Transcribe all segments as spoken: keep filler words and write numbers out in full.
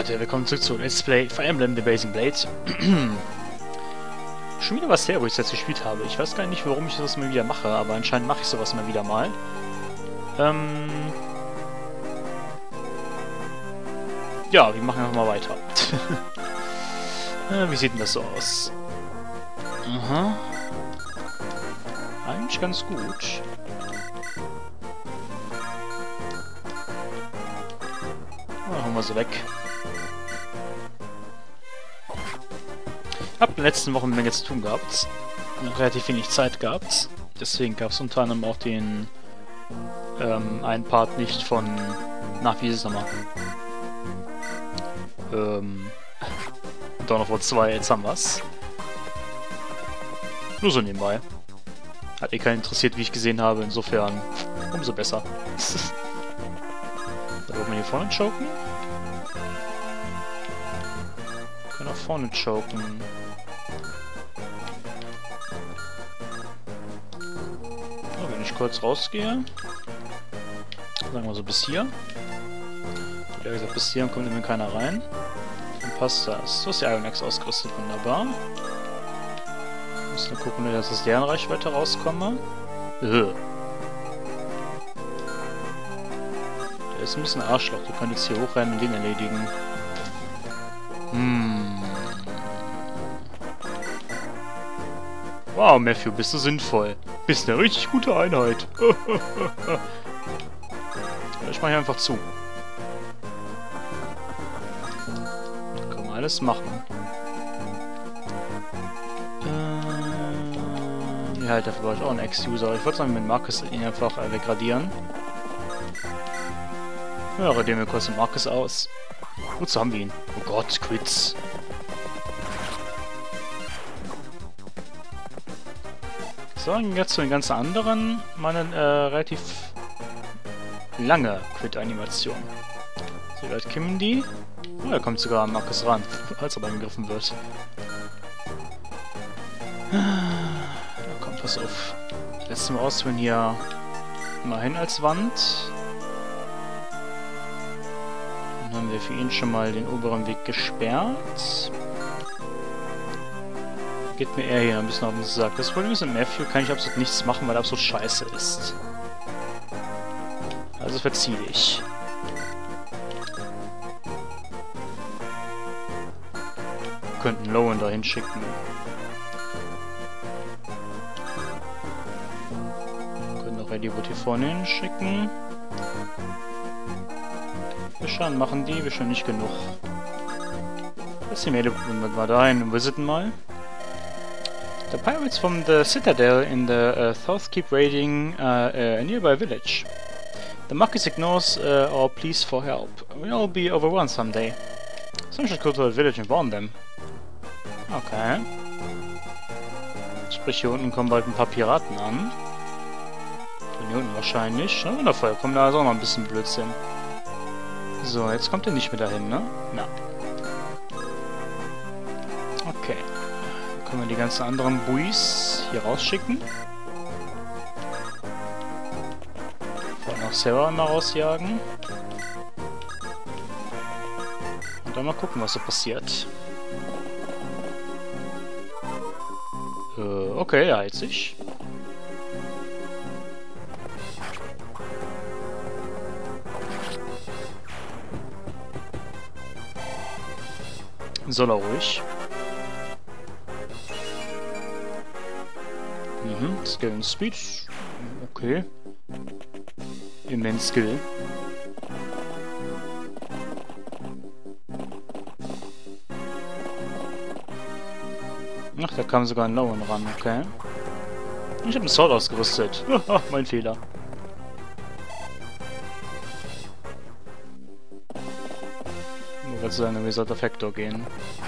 Leute, willkommen zurück zu Let's Play Fire Emblem The Blazing Blade. Schon wieder was her, wo ich es jetzt gespielt habe. Ich weiß gar nicht, warum ich das mal wieder mache, aber anscheinend mache ich sowas mal wieder mal. Ähm... Ja, wir machen einfach mal weiter. äh, wie sieht denn das so aus? Aha. Eigentlich ganz gut. Machen wir sie weg. Ich habe in den letzten Wochen eine Menge zu tun gehabt. Und relativ wenig Zeit gehabt. Deswegen gab es unter anderem auch den ähm, einen Part nicht von... Na, wie ist es nochmal? Ähm... Dawn of War zwei, jetzt haben wir's. Nur so nebenbei. Hat eh keinen interessiert, wie ich gesehen habe, insofern umso besser. Da wollen wir hier vorne choken. Wir können auch vorne choken. So, wenn ich kurz rausgehe, sagen wir so bis hier. Wie gesagt, bis hier kommt immer keiner rein. Dann passt das. So ist die Iron Axe ausgerüstet, wunderbar. Muss nur gucken, dass ich aus deren Reichweite rauskomme. Ugh. Der ist ein bisschen Arschloch. Wir können jetzt hier hochrennen und den erledigen. Hm. Wow, Matthew, bist du sinnvoll. Bist eine richtig gute Einheit. Ich mache hier einfach zu. Da können wir alles machen. Äh, ja, halt, dafür war ich auch ein Ex-User. Ich wollte sagen, mit Marcus ihn einfach äh, degradieren. Ja, radieren wir kurz den Marcus aus. Wozu haben wir ihn? Oh Gott, Quits. So, jetzt zu den ganzen anderen. Meine äh, relativ lange Quit-Animation. So, wie weit kommen die? Oh, da kommt sogar Marcus ran, als er angegriffen wird. Ja, komm, pass auf. Letztes Mal auswählen hier mal hin als Wand. Dann haben wir für ihn schon mal den oberen Weg gesperrt. Geht mir eher hier ein bisschen auf den Sack. Das Problem ist, mit Matthew kann ich absolut nichts machen, weil er absolut scheiße ist. Also verziehe ich. Wir könnten Lowen dahin schicken. Wir können auch Ready hier vorne hinschicken. Wir schauen, machen die, wir schon nicht genug. Lass die Mädel mal dahin und visiten mal. The pirates from the citadel in the uh, south keep raiding uh, a nearby village. The Marcus ignores uh, our pleas for help. We'll all be overrun someday. Someone should go to the village and warn them. Okay. Sprich, hier unten kommen bald ein paar Piraten an. Von hier unten wahrscheinlich. Na, wundervoll, kommt da also auch noch ein bisschen Blödsinn. So, jetzt kommt er nicht mehr dahin, ne? Na. Okay. Dann können wir die ganzen anderen Buis hier rausschicken. Vorhin auch selber mal rausjagen. Und dann mal gucken, was so passiert. Äh, okay, er heilt sich. Soll er ruhig. Mhm, Skill und Speech. Okay. Immens Skill. Ach, da kam sogar ein Lowen ran, okay. Ich habe einen Sword ausgerüstet. Mein Fehler. Nur weil zu einem Wizard of Hector gehen.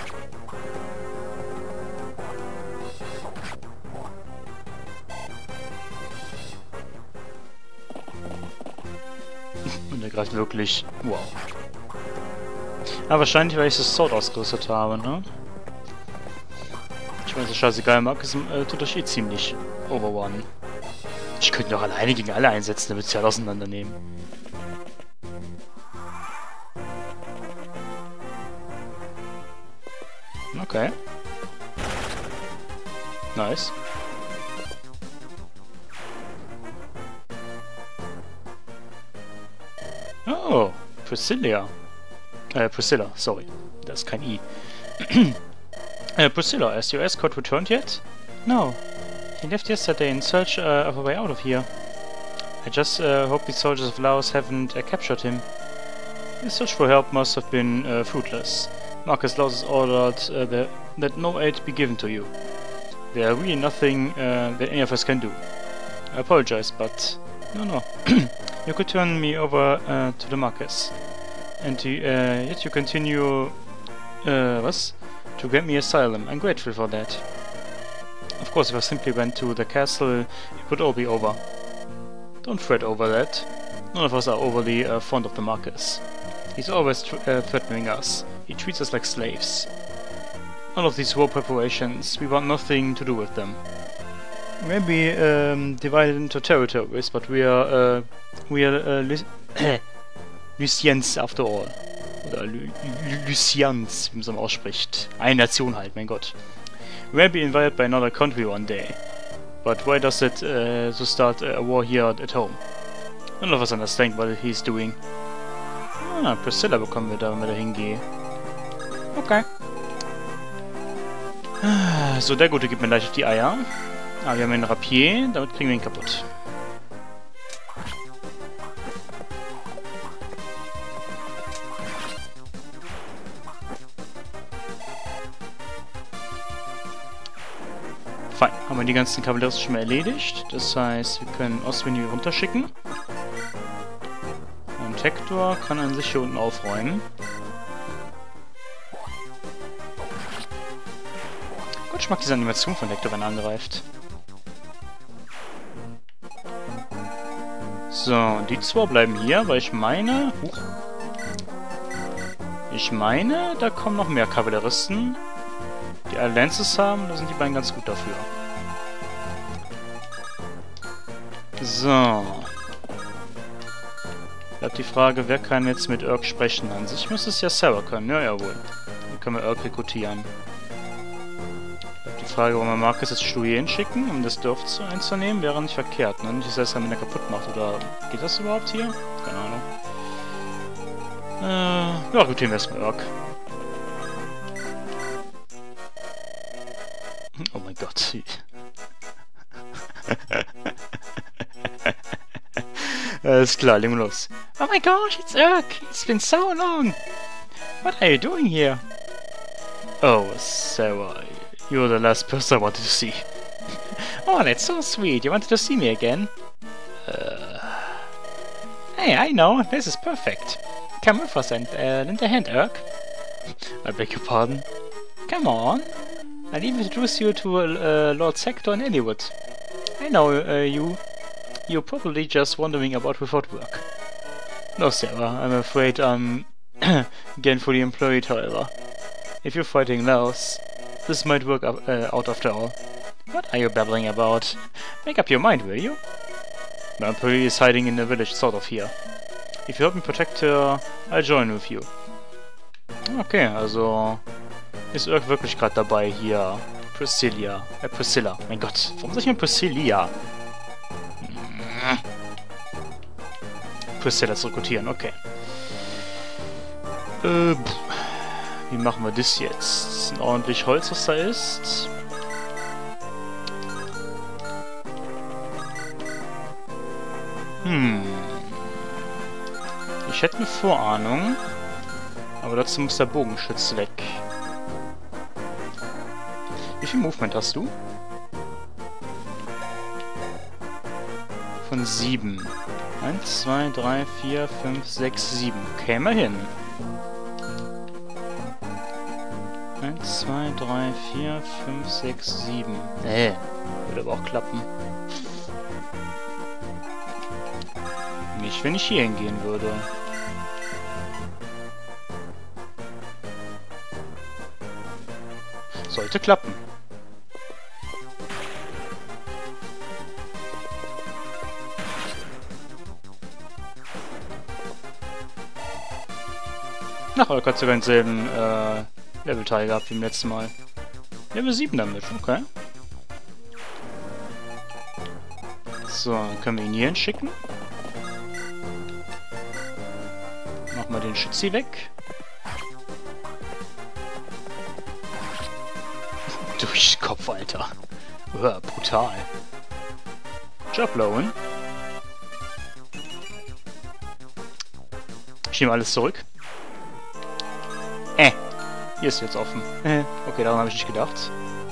Und er greift wirklich. Wow. Aber wahrscheinlich, weil ich das Sword ausgerüstet habe, ne? Ich meine, das ist scheißegal, Marcus äh, tut euch eh ziemlich overone. Ich könnte doch alleine gegen alle einsetzen, damit sie alle auseinandernehmen. Okay. Nice. Oh, Priscilla. Äh, Priscilla, sorry. Das ist kein I. uh, Priscilla, has your escort returned yet? No. He left yesterday in search uh, of a way out of here. I just uh, hope the soldiers of Laos haven't uh, captured him. His search for help must have been uh, fruitless. Marcus Laos has ordered uh, the, that no aid be given to you. There are really nothing uh, that any of us can do. I apologize, but... No, no. You could turn me over uh, to the Marcus. And you, uh, yet you continue... Uh, was? To grant me asylum. I'm grateful for that. Of course, if I simply went to the castle, it would all be over. Don't fret over that. None of us are overly uh, fond of the Marcus. He's always tr uh, threatening us. He treats us like slaves. All of these war preparations, we want nothing to do with them. Maybe um, divided into territories, but we are uh, we are uh, Lu Lucians after all. Oder Lu Lu Lucians, wie man es ausspricht. Eine Nation halt, mein Gott. We may be invaded by another country one day. But why does it uh, to start a war here at home? None of us understand what he's doing. Ah, Priscilla bekommen wir da, wenn wir da hingehen. Okay. So, der Gute gibt mir gleich auf die Eier. Ah, wir haben einen Rapier, damit kriegen wir ihn kaputt. Fein, haben wir die ganzen Kavalleristen schon mal erledigt. Das heißt, wir können Oswin hier runterschicken. Und Hector kann an sich hier unten aufräumen. Gott, ich mag diese Animation von Hector, wenn er angreift. So, die zwei bleiben hier, weil ich meine... Huch, ich meine, da kommen noch mehr Kavalleristen. Die alle Lances haben, da sind die beiden ganz gut dafür. So. Bleibt die Frage, wer kann jetzt mit Urk sprechen? An sich müsste es ja Sarah können. Ja, jawohl. Dann können wir Urk rekrutieren. Bleibt die Frage, wollen wir Marcus jetzt Studien schicken, um das Dorf zu einzunehmen? Wäre nicht verkehrt, ne? Nicht, dass er es dann wieder kaputt macht, oder... Geht das überhaupt hier? Keine Ahnung. Äh, ja, rekrutieren wir erstmal Urk. Oh mein Gott. Alles klar, legen wir los. Oh my gosh, it's Urk! It's been so long! What are you doing here? Oh, Sarah, you're the last person I wanted to see. Oh, that's so sweet. You wanted to see me again? Uh... Hey, I know. This is perfect. Come with us and uh, lend a hand, Urk. I beg your pardon. Come on. I'll even introduce you to uh, Lord Sector and Eliwood. I know uh, you. You're probably just wondering about without work. No, Sarah, I'm afraid I'm gainfully employed, however. If you're fighting Laos, this might work up, uh, out after all. What are you babbling about? Make up your mind, will you? Malpuri is hiding in a village south of here. If you help me protect her, I'll join with you. Okay, also... Ist Urk wirklich gerade dabei, hier... Priscilla... Äh, Priscilla. Mein Gott, warum sag ich mir Priscilla? Priscilla zu rekrutieren, okay. Äh, wie machen wir das jetzt? Ist ein ordentlich Holz, was da ist. Hm. Ich hätte eine Vorahnung. Aber dazu muss der Bogenschütz weg. Wie viel Movement hast du? Von sieben. eins, zwei, drei, vier, fünf, sechs, sieben. Käme hin. eins, zwei, drei, vier, fünf, sechs, sieben. Äh, würde aber auch klappen. Nicht, wenn ich hier hingehen würde. Sollte klappen. Ach, Urk hat sogar denselben, äh, Level-Teil gehabt wie im letzten Mal. Level sieben damit, okay. So, dann können wir ihn hier hinschicken. Machen wir den Schützi weg. Durch den Kopf, Alter. Uah, brutal. Job, Lowen. Ich nehme alles zurück. Äh. Hier ist jetzt offen. Äh. Okay, daran habe ich nicht gedacht.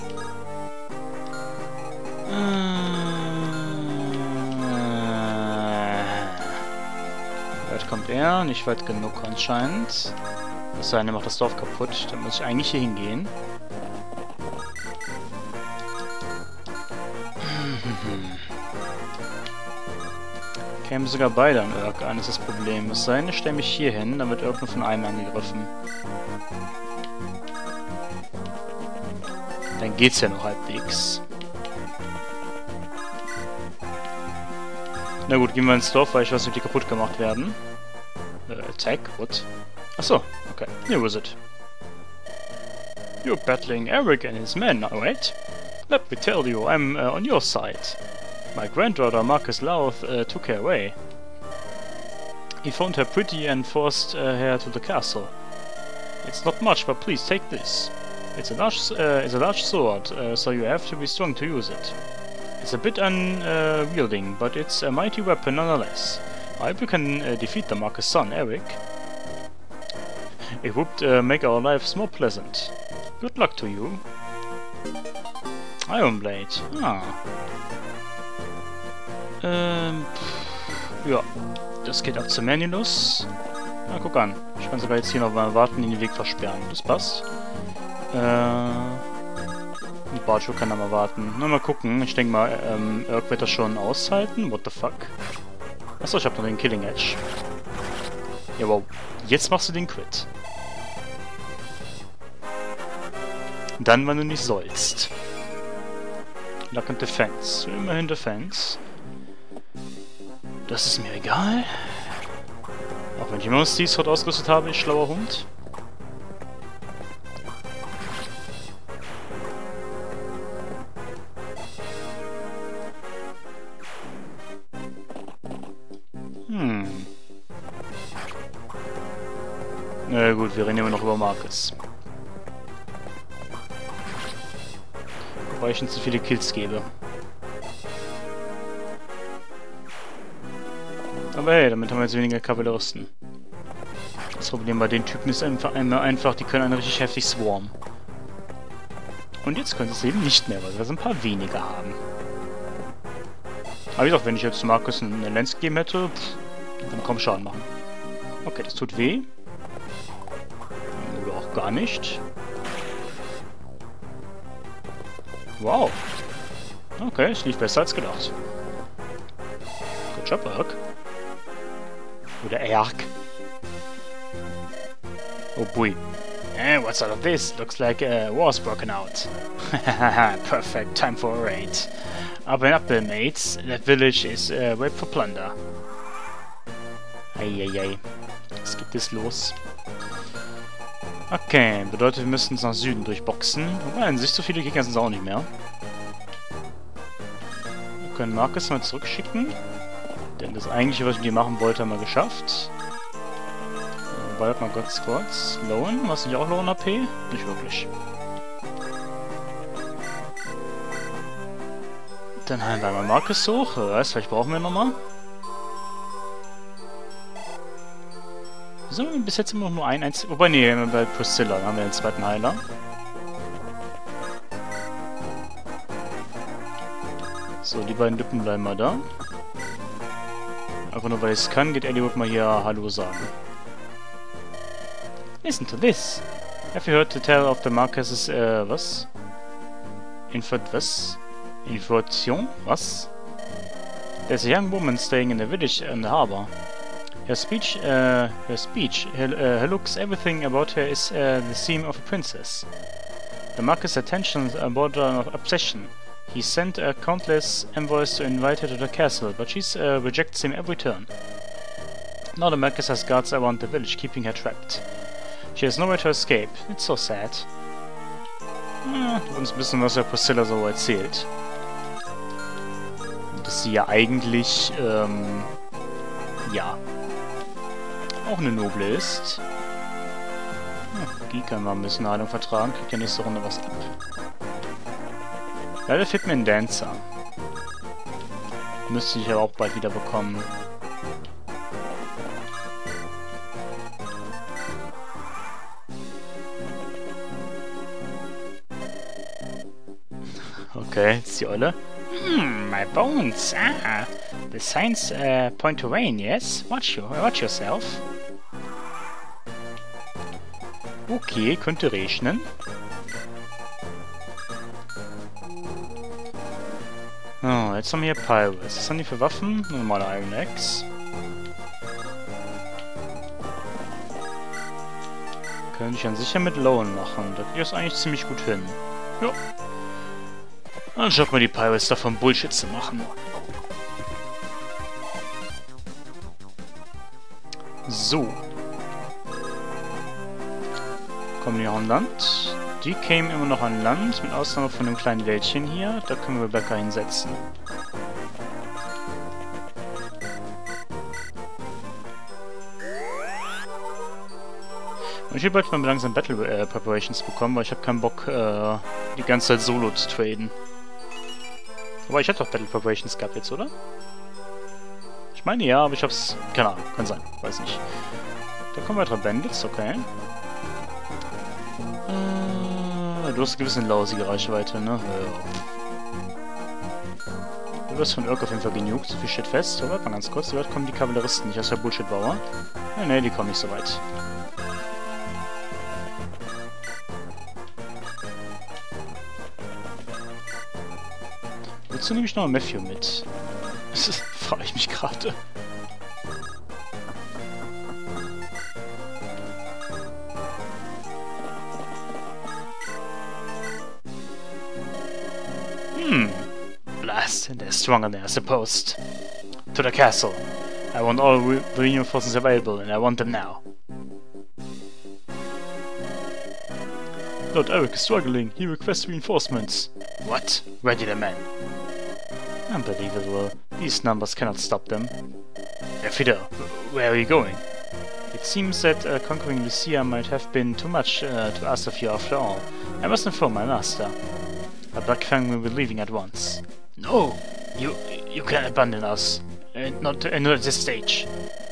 Äh. Weit kommt er. Nicht weit genug anscheinend. Das eine macht das Dorf kaputt. Da muss ich eigentlich hier hingehen. Kämen sogar beide an Urk an, ist das Problem. Es sei denn, ich stelle mich hier hin, dann wird Urk nur von einem angegriffen. Dann geht's ja noch halbwegs. Na gut, gehen wir ins Dorf, weil ich weiß, ob die kaputt gemacht werden. Äh, attack? What? Achso, okay. Here was it. You're battling Eric and his men, right? Let me tell you, I'm uh, on your side. My granddaughter Marcus Louth uh, took her away. He found her pretty and forced uh, her to the castle. It's not much, but please take this. It's a large, uh, it's a large sword, uh, so you have to be strong to use it. It's a bit unwielding, uh, but it's a mighty weapon nonetheless. I hope you can uh, defeat the Marcus' son, Eric. It would uh, make our lives more pleasant. Good luck to you. Iron Blade. Ah. Ähm, pff, ja, das geht ab zu Manulus. Na, guck an. Ich kann sogar jetzt hier noch mal warten, in den Weg versperren. Das passt. Äh, und Barcho kann da mal warten. Na, mal gucken. Ich denke mal, ähm, Urk wird das schon aushalten. What the fuck? Achso, ich hab noch den Killing Edge. Ja, wow. Jetzt machst du den Crit. Dann, wenn du nicht sollst. Luck and Defense. Immerhin Defense. Das ist mir egal. Auch wenn ich immer noch Steve Sword ausgerüstet habe, ich schlauer Hund. Hm. Na gut, wir reden immer noch über Marcus. Wobei ich ihm zu viele Kills gebe. Aber hey, damit haben wir jetzt weniger Kavalleristen. Das Problem bei den Typen ist einfach, einfach die können einen richtig heftig swarmen. Und jetzt können sie es eben nicht mehr, weil wir so ein paar weniger haben. Aber wie gesagt, wenn ich jetzt Marcus eine Lens gegeben hätte, pff, dann kaum Schaden machen. Okay, das tut weh. Oder auch gar nicht. Wow. Okay, es lief besser als gedacht. Good job, Urk. Oder Erk. Oh boy. Eh, what's out of this? Looks like a war's broken out. Hahaha, perfect, time for a raid. Up and up, mates. That village is uh, ripe for plunder. Eieiei. Was gibt es los? Okay, bedeutet, wir müssen es nach Süden durchboxen. Wobei, an sich so viele Gegner sind es auch nicht mehr. Wir können Marcus mal zurückschicken. Denn das eigentliche, was ich mit dir machen wollte, haben wir geschafft. Wobei, mal ganz kurz. Lowen, was nicht auch Lowen A P? Nicht wirklich. Dann haben wir mal Marcus hoch. Weißt, vielleicht brauchen wir nochmal. Wieso haben wir bis jetzt immer noch nur ein einziges... Wobei, nee, bei Priscilla haben wir den zweiten Heiler. So, die beiden Lippen bleiben mal da. Einfach nur weil ich es kann, geht Eliwood mal hier Hallo sagen. Listen to this. Have you heard the tale of the Marcus's, äh, was? Infot, was? Information? Was? There's a young woman staying in the village in the harbor. Her speech, uh, her speech, her, uh, her looks, everything about her is uh, the theme of a princess. The Marcus' attention are border of obsession. He sent uh, countless envoys to invite her to the castle, but she uh, rejects him every turn. Now the Marcus has guards around the village, keeping her trapped. She has nowhere to escape. It's so sad. Ja, uns ein bisschen was der Priscilla so erzählt. Dass sie ja eigentlich, ähm, ja, auch eine Noble ist. Ja, die kann mal ein bisschen Heilung vertragen, kriegt ja nächste Runde was ab. Leider fehlt mir ein Dancer. Müsste ich aber auch bald wieder bekommen. Okay, jetzt die Olle. Hmm, my bones. Ah, the signs uh, point to rain, yes? Watch, you, watch yourself. Okay, könnte regnen. Oh, jetzt haben wir hier Pirates. Was haben die für Waffen? Normale Iron Axe. Könnte ich dann sicher mit Lowen machen. Da kriege ich das eigentlich ziemlich gut hin. Ja. Dann schaut mal die Pirates davon Bullshit zu machen. So. Kommen die auch an Land. Die kämen immer noch an Land, mit Ausnahme von dem kleinen Wäldchen hier. Da können wir Rebecca hinsetzen. Und ich will bald mal langsam Battle äh, Preparations bekommen, weil ich habe keinen Bock, äh, die ganze Zeit solo zu traden. Aber ich hatte doch Battle Preparations gehabt jetzt, oder? Ich meine ja, aber ich hab's... Keine Ahnung, kann sein. Weiß nicht. Da kommen weitere Bandits, okay. Äh, du hast ein bisschen lausige Reichweite, ne? Ja. Du wirst von Urk auf jeden Fall genugt, so viel steht fest. Aber mal ganz kurz, wie weit kommen die Kavalleristen nicht aus der Bullshit-Bauer? Ja, ne, die kommen nicht so weit. Wozu nehme ich noch ein Matthew mit? Das frage ich mich gerade. Hmm. Blast, they're stronger than I supposed. To the castle. I want all re the reinforcements available, and I want them now. Lord Eric is struggling. He requests reinforcements. What? Ready the men. Unbelievable. These numbers cannot stop them. Herr Fidel, where are you going? It seems that uh, conquering Lucia might have been too much uh, to ask of you after all. I must inform my master. A Black Fang will be leaving at once. No! You you can't abandon us. Uh, not, uh, not at this stage.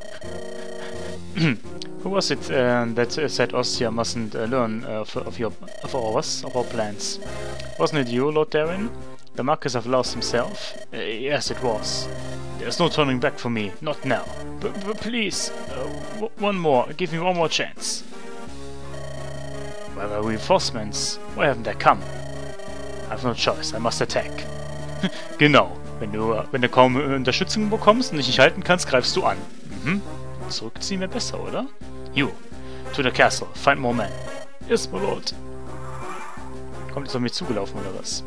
Who was it uh, that uh, said Ostia mustn't uh, learn uh, of, of your of ours, of our plans? Wasn't it you, Lord Darren? The Marquis of Laos himself? Uh, yes, it was. There's no turning back for me, not now. But, but please, uh, w one more, give me one more chance. Where are reinforcements? Why haven't they come? I've no choice, I must attack. Genau, wenn du, uh, wenn du kaum Unterstützung bekommst und dich nicht halten kannst, greifst du an. Mhm. Zurückziehen wäre besser, oder? You, to the castle, find more men. Yes, my lord. Kommt jetzt auf mich zugelaufen, oder was?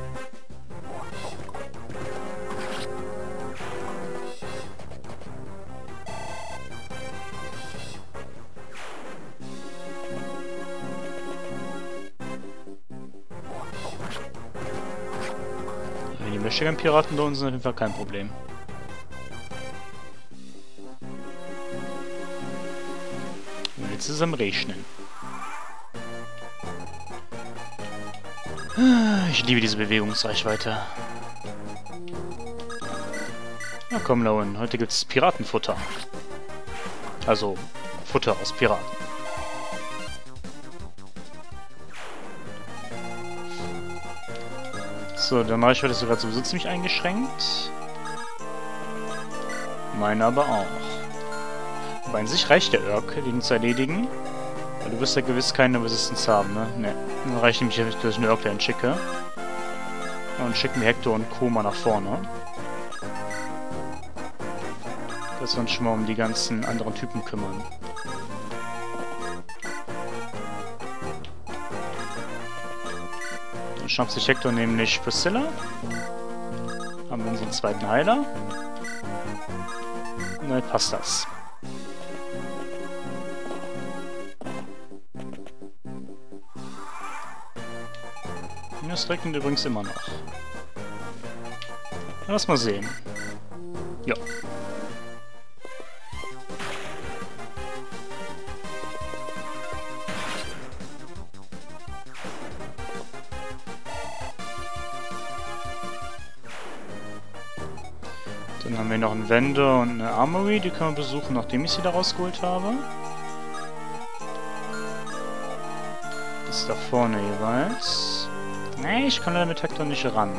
Die Michigan-Piraten da unten sind auf jeden Fall kein Problem. Und jetzt ist es am Regnen. Ich liebe diese Bewegungsreichweite. Na komm, Lowen, heute gibt's Piratenfutter. Also, Futter aus Piraten. So, der Reichweite ist gerade sowieso ziemlich eingeschränkt. Meine aber auch. Aber an sich reicht der Urk, den zu erledigen. Weil du wirst ja gewiss keine Resistance haben, ne? Ne. Dann reicht nämlich, dass ich einen Urk dahin schicke. Und schicken wir Hector und Koma nach vorne. Dass wir uns schon mal um die ganzen anderen Typen kümmern. Dann schnappt sich Hector nämlich Priscilla. Haben wir unseren zweiten Heiler. Und dann passt das. Das regnet übrigens immer noch. Lass mal sehen. Ja. Dann haben wir noch einen Vendor und eine Armory, die können wir besuchen, nachdem ich sie da rausgeholt habe. Das ist da vorne jeweils. Nee, ich kann leider mit Hector nicht ran.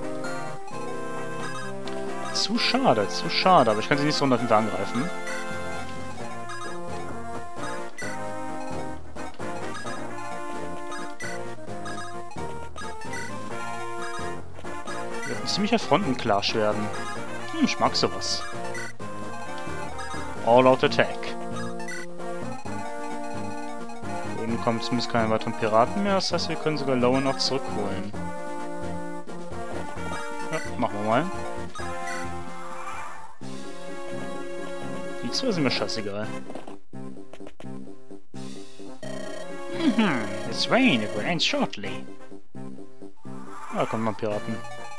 Zu schade, zu schade, aber ich kann sie nicht so unter angreifen. Wird ein ziemlicher Frontenclash werden. Hm, ich mag sowas. All-Out Attack. Oben kommen zumindest keine weiteren Piraten mehr, das heißt, wir können sogar Lowen noch zurückholen. Ja, machen wir mal. Die zwei sind mir scheißegal. Mhm, it's rain, it will end shortly. Da kommen noch Piraten.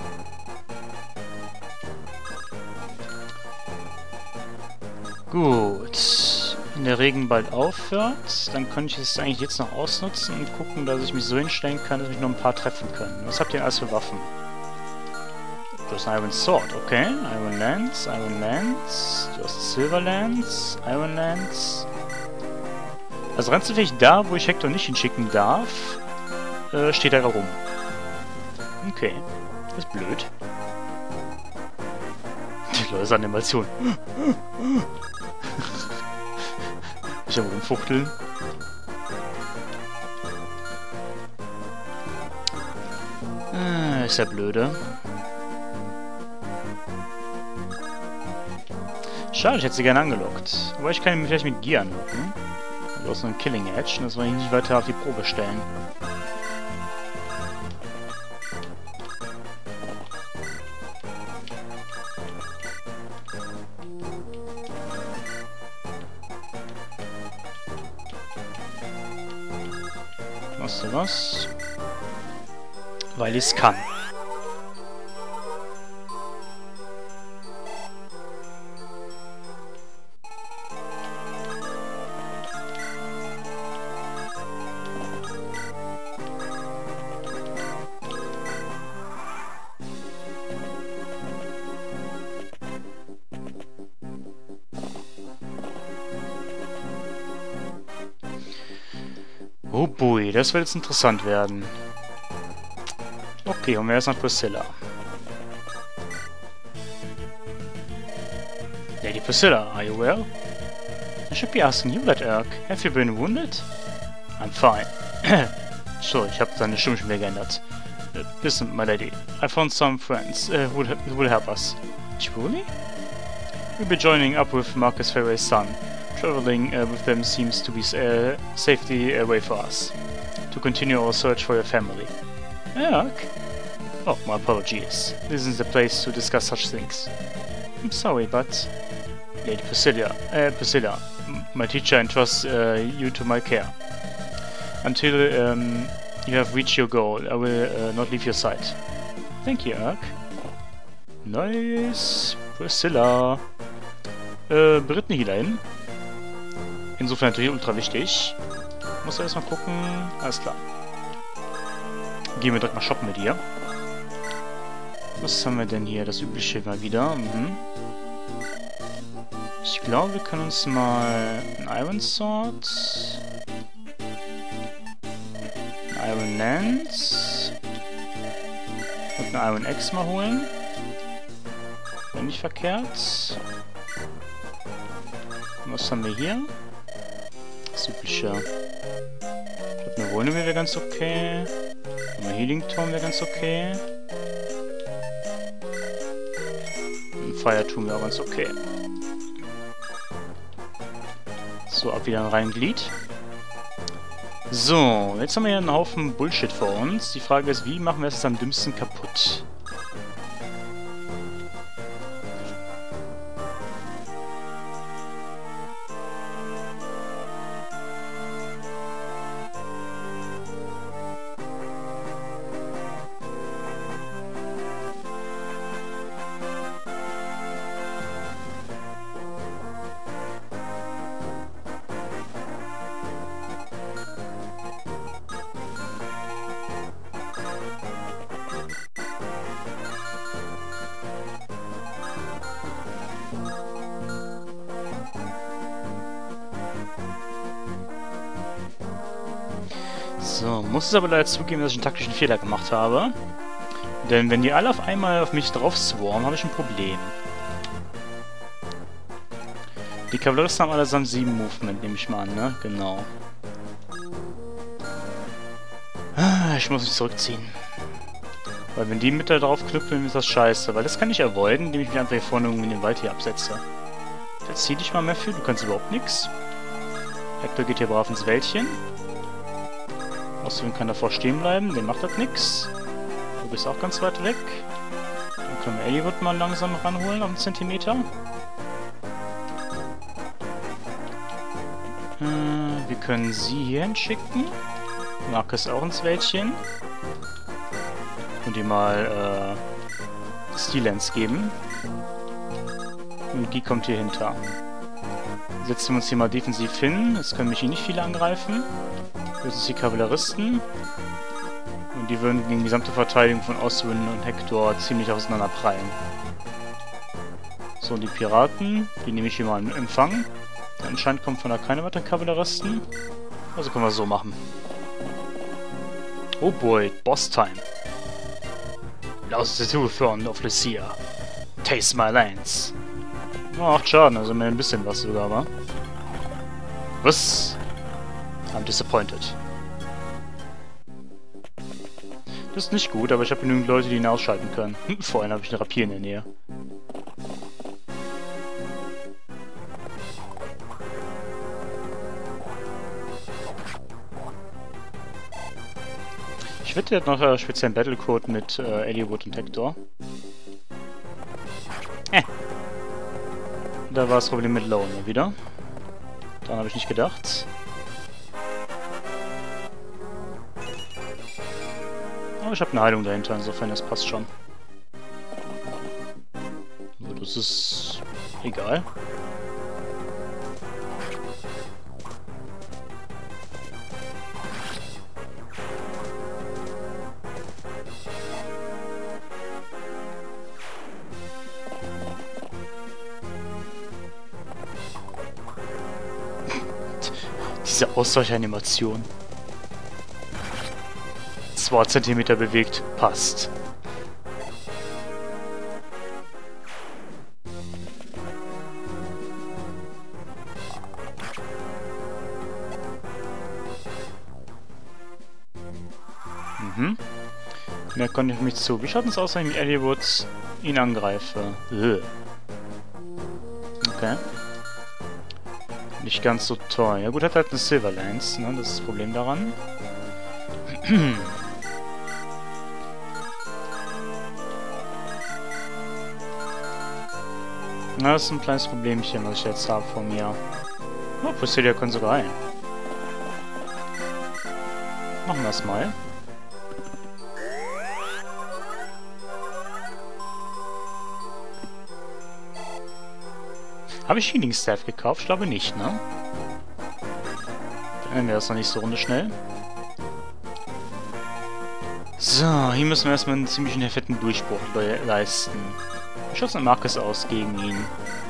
Gut. Wenn der Regen bald aufhört, dann kann ich es eigentlich jetzt noch ausnutzen und gucken, dass ich mich so hinstellen kann, dass mich noch ein paar treffen können. Was habt ihr denn alles für Waffen? Du hast ein Iron Sword, okay. Iron Lance, Iron Lance. Du hast Silver Lance, Iron Lance. Also rein zufällig da, wo ich Hector nicht hinschicken darf, äh, steht er rum. Okay. Das ist blöd. Die Leute Animation. Ich am rumfuchteln. Ah, ist ja blöde. Schade, ich hätte sie gerne angelockt. Aber ich kann ihn vielleicht mit Gear anlocken. Also aus einem Killing Edge. Und das soll ich nicht weiter auf die Probe stellen. Weißt du was? Weil ich es kann. Oh boy, das wird jetzt interessant werden. Okay, und wer ist nach Priscilla? Lady Priscilla, are you well? I should be asking you that, Urk. Have you been wounded? I'm fine. So, ich habe seine Stimme schon wieder geändert. Uh, listen, my lady, I found some friends uh, who, will, who will help us. Truly? We'll be joining up with Marcus Ferre's son. Traveling uh, with them seems to be a uh, safety uh, way for us. To continue our search for your family. Urk? Oh, my apologies. This isn't the place to discuss such things. I'm sorry, but... Lady Priscilla, uh, Priscilla, my teacher entrusts uh, you to my care. Until um, you have reached your goal, I will uh, not leave your side. Thank you, Urk. Nice. Priscilla. Äh, Brittany hier dahin. Insofern natürlich ultra wichtig. Muss ja erstmal gucken. Alles klar. Gehen wir direkt mal shoppen mit ihr. Was haben wir denn hier? Das übliche mal wieder. Mhm. Ich glaube, wir können uns mal ein Iron Sword, ein Iron Lance und ein Iron Axe mal holen. Wäre nicht verkehrt. Und was haben wir hier? Das übliche. Ich glaube, eine Wohnung wäre ganz okay. Ein Healing Turm wäre ganz okay. Ein Feierturm wäre auch ganz okay. So, ab wieder ein rein Glied. So, jetzt haben wir hier einen Haufen Bullshit vor uns. Die Frage ist, wie machen wir es am dümmsten kaputt? So, muss es aber leider zugeben, dass ich einen taktischen Fehler gemacht habe. Denn wenn die alle auf einmal auf mich drauf swarmen, habe ich ein Problem. Die Kavalleristen haben allesamt sieben Movement, nehme ich mal an, ne? Genau. Ah, ich muss mich zurückziehen. Weil wenn die mit da drauf knüppeln, ist das scheiße. Weil das kann ich avoiden, indem ich mich einfach hier vorne irgendwie in den Wald hier absetze. Verzieh dich mal mehr für, du kannst überhaupt nichts. Hector geht hier brav ins Wäldchen. Außerdem kann er davor stehen bleiben, den macht das nix. Du bist auch ganz weit weg. Dann können wir Eliwood mal langsam ranholen auf einen Zentimeter. Äh, wir können sie hier hinschicken. Marcus auch ins Wäldchen. Und ihm mal äh, Steelance geben. Und Guy kommt hier hinter. Setzen wir uns hier mal defensiv hin. Es können mich hier nicht viele angreifen. Das sind die Kavalleristen. Und die würden gegen die gesamte Verteidigung von Oswin und Hector ziemlich auseinanderprallen. So, die Piraten, die nehme ich hier mal in Empfang. Anscheinend kommt von da keine weiteren Kavalleristen. Also können wir es so machen. Oh boy, Boss Time. Lost the Toothorn of Lucia. Taste my lance. Oh, acht Schaden, also mehr ein bisschen was sogar, wa? Was? I'm disappointed. Das ist nicht gut, aber ich habe genügend Leute, die ihn ausschalten können. Vorhin habe ich eine Rapier in der Nähe. Ich wette, der hat noch einen speziellen Battlecode mit äh, Eliwood und Hector. Äh. Da war das Problem mit Lone wieder. Daran habe ich nicht gedacht. Aber ich habe eine Heilung dahinter, insofern das passt schon. So, das ist egal. Diese Ausweichanimmation. zwei Zentimeter bewegt, passt. Mhm. Mehr konnte ich mich zu. Wie schaut es aus, wenn ich mit Eliwood ihn angreife? Ugh. Okay. Nicht ganz so toll. Ja gut, hat halt eine Silver Lance, ne? Das ist das Problem daran. Na, das ist ein kleines Problemchen, was ich jetzt habe von mir. Oh, Posilia können sogar heilen. Machen wir das mal. Habe ich Healing Staff gekauft? Ich glaube nicht, ne? Dann nehmen wir das noch nicht so runde schnell. So, hier müssen wir erstmal einen ziemlichen fetten Durchbruch le leisten. Wie schaut es mit Marcus aus gegen ihn?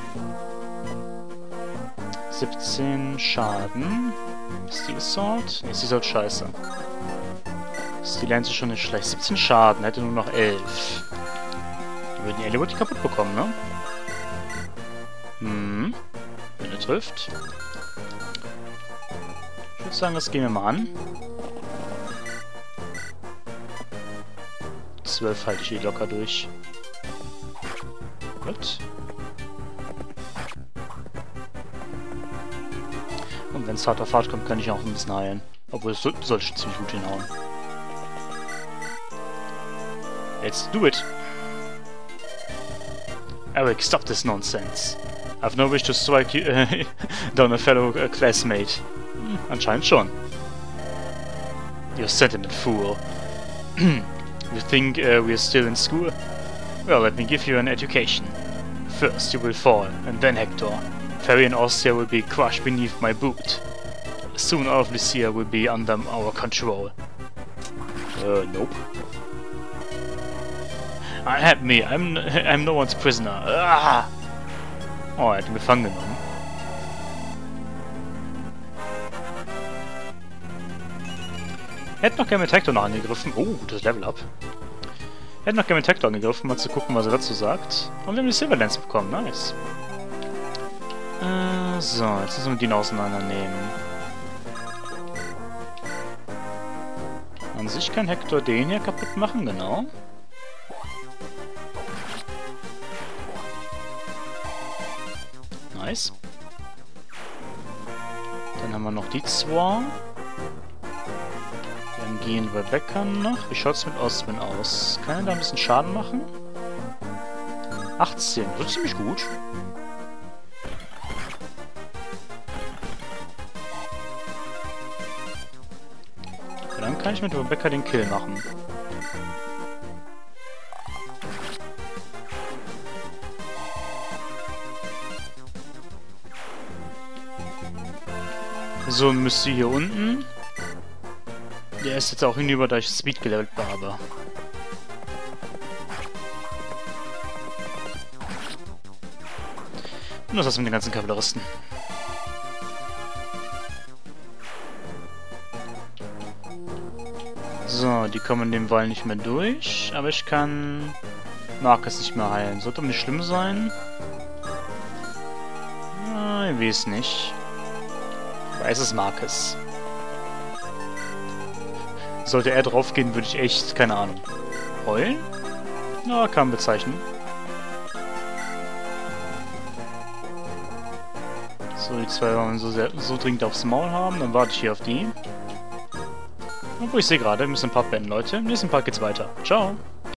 siebzehn Schaden. Steel Sword? Ne, Steel Sword scheiße. Steel Lance ist schon nicht schlecht. siebzehn Schaden, hätte nur noch elf. Die würden die Eliwood kaputt bekommen, ne? Hm. Wenn er trifft. Ich würde sagen, das gehen wir mal an. zwölf halte ich eh locker durch. Gut. Und wenn es hart auf hart kommt, kann ich auch ein bisschen heilen. Obwohl es so, sollte schon ziemlich gut hinhauen. Let's do it! Eric, stop this nonsense. I've no wish to strike you, uh, down a fellow uh, classmate. Hm, anscheinend schon. You sentiment fool. You think uh, we're still in school? Well, let me give you an education. First you will fall, and then Hector. Ferry and Ostia will be crushed beneath my boot. Soon all of Lucia will be under our control. Uh, nope. I had me, I'm, I'm no one's prisoner. Ah! Oh, er hat ihn gefangen genommen. Hätte noch gerne mit Hector noch angegriffen. Oh, das Level Up. Hätte noch gerne mit Hector angegriffen, mal zu gucken, was er dazu sagt. Und wir haben die Silverlands bekommen. Nice. Äh, so, jetzt müssen wir den auseinandernehmen. An sich kann Hector den hier kaputt machen, genau. Nice. Dann haben wir noch die zwei. Dann gehen Rebecca noch. Wie schaut es mit Oswin aus? Kann er da ein bisschen Schaden machen? achtzehn, das ist ziemlich gut. Ja, dann kann ich mit Rebecca den Kill machen. So, müsste hier unten. Der ist jetzt auch hinüber, da ich Speed gelevelt habe. Und das war's mit den ganzen Kavalleristen. So, die kommen in dem Wall nicht mehr durch, aber ich kann Marcus nicht mehr heilen. Sollte nicht schlimm sein. Ah, ich weiß nicht. Ich weiß es Marcus. Sollte er draufgehen, würde ich echt, keine Ahnung, heulen? Ja, kann man bezeichnen. So, die zwei wollen so, sehr, so dringend aufs Maul haben, dann warte ich hier auf die. Obwohl, ich sehe gerade, wir müssen ein Part beenden, Leute. Im nächsten Part geht's weiter. Ciao!